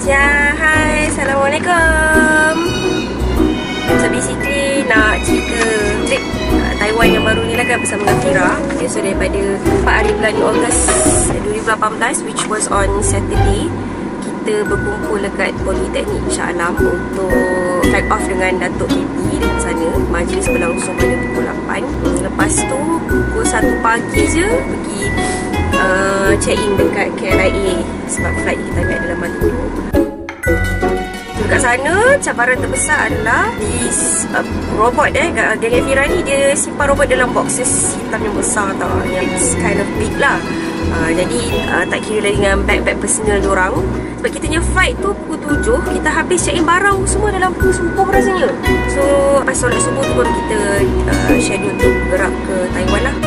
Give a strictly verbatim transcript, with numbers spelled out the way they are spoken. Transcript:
Ya, hai, Assalamualaikum. So basically nak cerita trip uh, Taiwan yang baru ni lah kan bersama dengan Fira. Okay, so daripada empat hari bulan Ogos dua ribu lapan belas, which was on Saturday, kita berkumpul dekat Politeknik Shah Alam untuk flag off dengan Datuk P P dekat sana. Majlis berlangsung pada pukul lapan. Lepas tu pukul satu pagi je pergi uh, check in dekat K L I A sebab flight kita ambil dalam malam. Dekat sana, cabaran terbesar adalah di uh, robot eh, Geng Fira ni dia simpan robot dalam boxes hitam yang besar tau, yang it's kind of big lah. uh, Jadi uh, tak kira dengan bag-bag personal diorang. Sebab kita punya flight tu pukul tujuh, kita habis check in barang semua dalam pukul subuh rasanya. So pas solat subuh tu baru kita uh, schedule untuk gerak ke Taiwan lah.